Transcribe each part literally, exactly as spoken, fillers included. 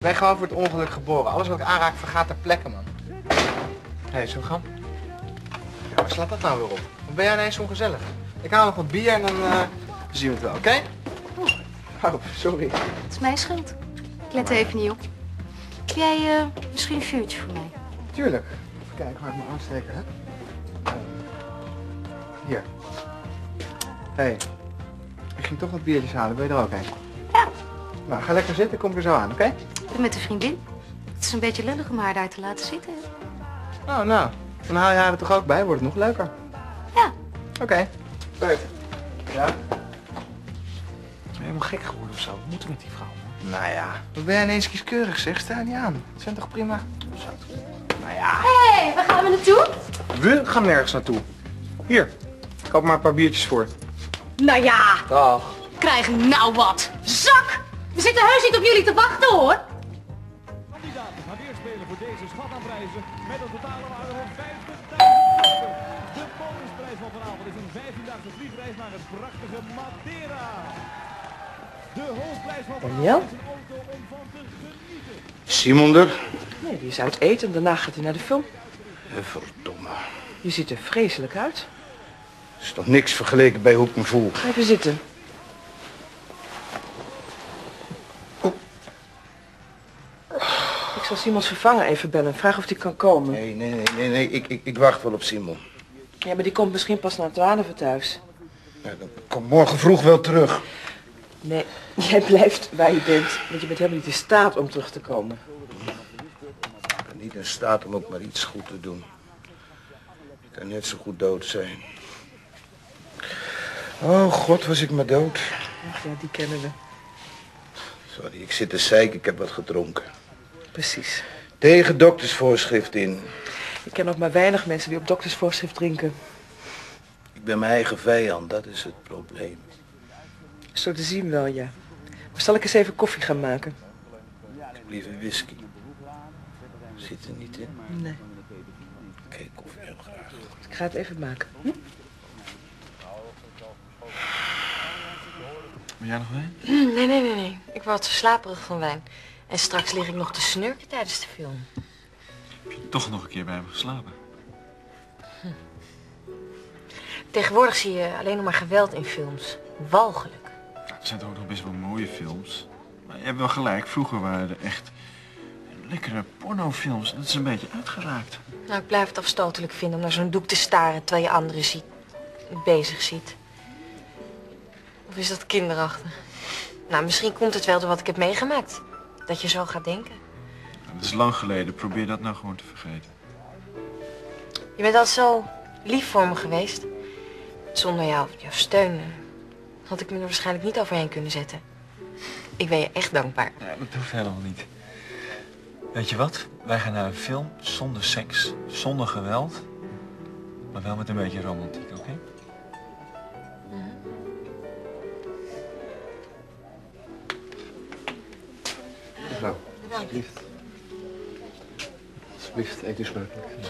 ben gewoon voor het ongeluk geboren. Alles wat ik aanraak vergaat ter plekke, man. Hé, hey, zullen we gaan? Ja, waar slaat dat nou weer op? Wat ben jij ineens ongezellig? Ik haal nog wat bier en dan uh, zien we het wel, oké? Okay? Oh, sorry. Het is mijn schuld. Ik let er even niet op. Heb jij uh, misschien een vuurtje voor mij? Tuurlijk. Even kijken waar ik me aansteken, hè? Uh, hier. Hé, hey, ik ging toch wat biertjes halen. Ben je er ook een? Ja. Nou, ga lekker zitten. Kom er zo aan, oké? Okay? Ik ben met een vriendin. Het is een beetje lullig om haar daar te laten zitten. Oh, nou. Dan haal je haar er toch ook bij. Wordt het nog leuker. Ja. Oké. Okay. Leuk. Ja? Ben je helemaal gek geworden of zo? Wat moet er met die vrouw? Man? Nou ja. Wat ben jij ineens kieskeurig, zeg? Sta niet aan. Het zijn toch prima? Zo. Nou ja. Hé, hey, waar gaan we naartoe? We gaan nergens naartoe. Hier. Koop maar een paar biertjes voor. Nou ja. Dag. Krijg nou wat. Zak! We zitten heus niet op jullie te wachten, hoor. Kandidaten gaan weer spelen voor deze schat aan prijzen met een totale waarde van vijftigduizend euro. De bonusprijs van vanavond is een vijftiendaagse vliegreis naar het prachtige Madeira. De hoofdprijs van vanavond is een auto om van te genieten. Simon er? Nee, die is uit eten en daarna gaat hij naar de film. Verdomme. Je ziet er vreselijk uit. Is toch niks vergeleken bij hoe ik me voel. Ga even zitten. Ik zal Simons vervanger even bellen. Vraag of hij kan komen. Nee, nee, nee, nee, nee. Ik, ik, ik wacht wel op Simon. Ja, maar die komt misschien pas na twaalf thuis. Ja, dan kom morgen vroeg wel terug. Nee, jij blijft waar je bent. Want je bent helemaal niet in staat om terug te komen. Ik ben niet in staat om ook maar iets goed te doen. Ik kan net zo goed dood zijn. Oh god, was ik maar dood. Ach ja, die kennen we. Sorry, ik zit te zeiken, ik heb wat gedronken. Precies. Tegen doktersvoorschrift in. Ik ken nog maar weinig mensen die op doktersvoorschrift drinken. Ik ben mijn eigen vijand, dat is het probleem. Zo te zien wel, ja. Maar zal ik eens even koffie gaan maken? Ik heb liever whisky. Zit er niet in? Nee. Oké, okay, koffie heel graag. Ik ga het even maken. Hm? Ben jij nog wijn? Nee, nee, nee, nee. Ik word te slaperig van wijn. En straks lig ik nog te snurken tijdens de film. Heb je toch nog een keer bij hem geslapen? Hm. Tegenwoordig zie je alleen nog maar geweld in films. Walgelijk. Nou, er zijn toch ook nog best wel mooie films. Maar je hebt wel gelijk, vroeger waren er echt lekkere pornofilms. Dat is een beetje uitgeraakt. Nou, ik blijf het afstotelijk vinden om naar zo'n doek te staren terwijl je anderen ziet, bezig ziet. Of is dat kinderachtig? Nou, misschien komt het wel door wat ik heb meegemaakt. Dat je zo gaat denken. Dat is lang geleden. Probeer dat nou gewoon te vergeten. Je bent altijd zo lief voor me geweest. Zonder jou, jouw steun had ik me er waarschijnlijk niet overheen kunnen zetten. Ik ben je echt dankbaar. Ja, dat hoeft helemaal niet. Weet je wat? Wij gaan naar een film zonder seks, zonder geweld. Maar wel met een beetje romantiek, oké? Okay? Mevrouw, alsjeblieft. Alsjeblieft, eet u smakelijk. Ja.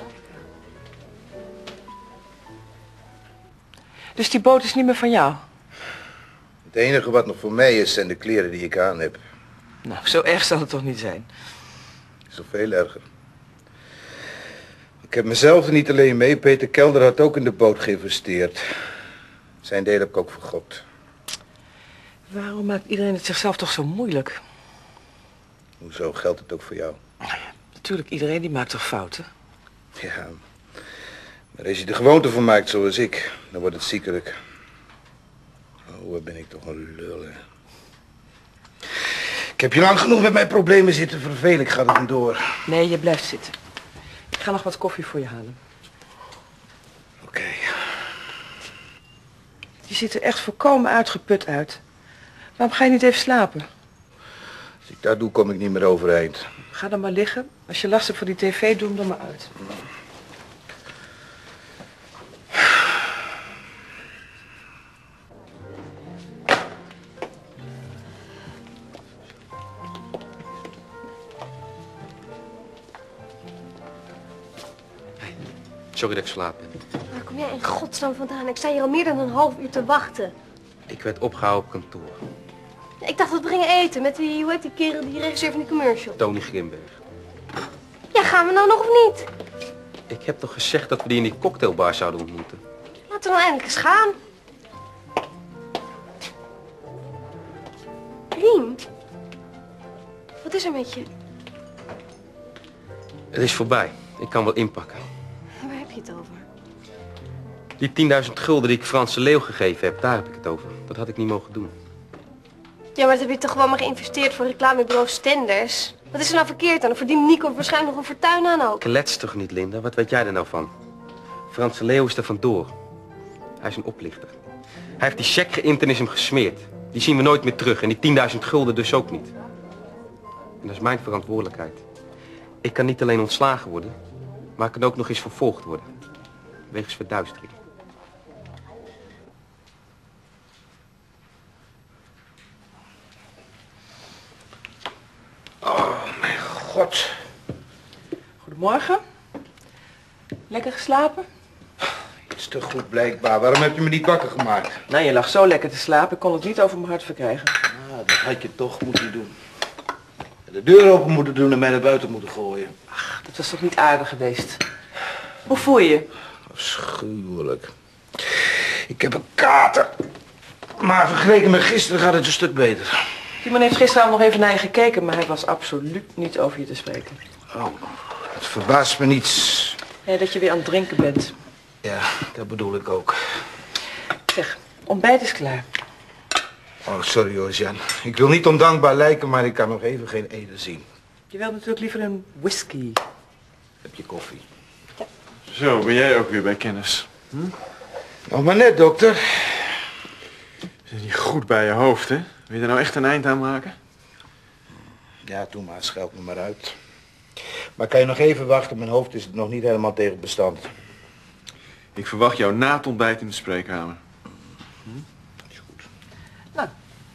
Dus die boot is niet meer van jou? Het enige wat nog voor mij is, zijn de kleren die ik aan heb. Nou, zo erg zal het toch niet zijn? Is nog veel erger. Ik heb mezelf er niet alleen mee. Peter Kelder had ook in de boot geïnvesteerd. Zijn deel heb ik ook vergokt. Waarom maakt iedereen het zichzelf toch zo moeilijk? Hoezo geldt het ook voor jou? Natuurlijk, iedereen die maakt toch fouten? Ja, maar als je de gewoonte van maakt zoals ik, dan wordt het ziekelijk. Oh, wat ben ik toch een lul, hè. Ik heb je lang genoeg met mijn problemen zitten vervelen. Ik ga er vandoor. Nee, je blijft zitten. Ik ga nog wat koffie voor je halen. Oké. Okay. Je ziet er echt volkomen uitgeput uit. Waarom ga je niet even slapen? Als ik dat doe, kom ik niet meer overeind. Ga dan maar liggen. Als je last hebt van die tv, doe hem dan maar uit. Sorry dat ik verslapen ben. Waar kom jij in godsnaam vandaan? Ik sta hier al meer dan een half uur te wachten. Ik werd opgehouden op kantoor. Ik dacht dat we gingen eten met die, hoe heet die kerel, die regisseur van die commercial. Tony Grimberg. Ja, gaan we nou nog of niet? Ik heb toch gezegd dat we die in die cocktailbar zouden ontmoeten? Laten we nou eindelijk eens gaan. Riem, wat is er met je? Het is voorbij. Ik kan wel inpakken. Waar heb je het over? Die tienduizend gulden die ik Franse Leeuw gegeven heb, daar heb ik het over. Dat had ik niet mogen doen. Ja, maar dat heb je toch gewoon maar geïnvesteerd voor reclamebureau Stenders? Wat is er nou verkeerd aan? Dan verdient Nico waarschijnlijk nog een fortuin aan ook. Klets toch niet, Linda? Wat weet jij er nou van? Franse Leeuw is er vandoor. Hij is een oplichter. Hij heeft die cheque geïnt en is hem gesmeerd. Die zien we nooit meer terug en die tienduizend gulden dus ook niet. En dat is mijn verantwoordelijkheid. Ik kan niet alleen ontslagen worden, maar ik kan ook nog eens vervolgd worden. Wegens verduistering. Oh, mijn god. Goedemorgen. Lekker geslapen? Iets te goed blijkbaar. Waarom heb je me niet wakker gemaakt? Nou, je lag zo lekker te slapen. Ik kon het niet over mijn hart verkrijgen. Ah, dat had je toch moeten doen. De deur open moeten doen en mij naar buiten moeten gooien. Ach, dat was toch niet aardig geweest. Hoe voel je je? Afschuwelijk. Ik heb een kater. Maar vergeleken met gisteren gaat het een stuk beter. Die man heeft gisteravond nog even naar je gekeken, maar hij was absoluut niet over je te spreken. Oh, het verbaast me niets. Ja, dat je weer aan het drinken bent. Ja, dat bedoel ik ook. Zeg, ontbijt is klaar. Oh, sorry hoor, Jan. Ik wil niet ondankbaar lijken, maar ik kan nog even geen ede zien. Je wilt natuurlijk liever een whisky. Heb je koffie? Zo, ben jij ook weer bij kennis? Hm? Nog maar net, dokter. Zit niet goed bij je hoofd, hè? Wil je er nou echt een eind aan maken? Ja, doe maar, scheld me maar uit. Maar kan je nog even wachten? Mijn hoofd is nog niet helemaal tegen bestand. Ik verwacht jou na het ontbijt in de spreekkamer. Hm? Is goed. Nou,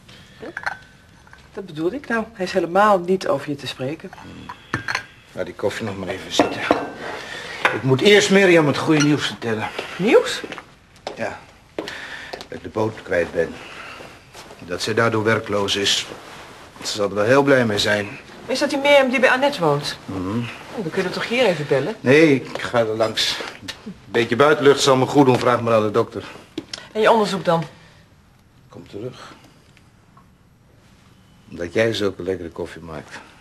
dat bedoelde ik nou. Hij is helemaal niet over je te spreken. Laat die koffie nog maar even zitten. Ik moet eerst Mirjam het goede nieuws vertellen. Nieuws? Ja, dat ik de boot kwijt ben. Dat zij daardoor werkloos is. Ze zal er wel heel blij mee zijn. Is dat die Mirjam die bij Annette woont? Mm-hmm. Oh, dan kunnen we toch hier even bellen? Nee, ik ga er langs. Een beetje buitenlucht zal me goed doen, vraag maar aan de dokter. En je onderzoek dan? Kom terug. Omdat jij zulke lekkere koffie maakt.